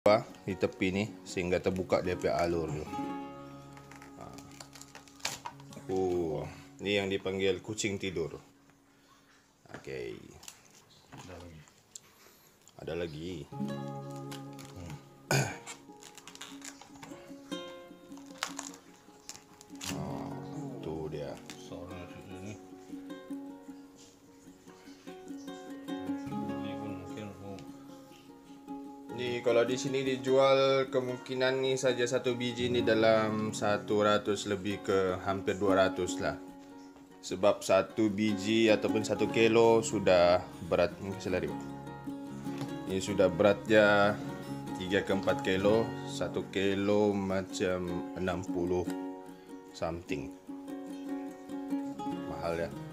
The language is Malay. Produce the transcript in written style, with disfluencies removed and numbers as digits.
di tepi nih sehingga terbuka dia punya alur tu. Ini yang dipanggil kucing tidur. Okey. Ada lagi. Tu dia. Ni kalau di sini dijual kemungkinan ni saja satu biji ni dalam 100 lebih ke hampir 200 lah. Sebab satu biji ataupun 1 kilo sudah berat. Selari. Ini sudah beratnya 3 ke 4 kilo. 1 kilo macam 60 something. Mahal ya.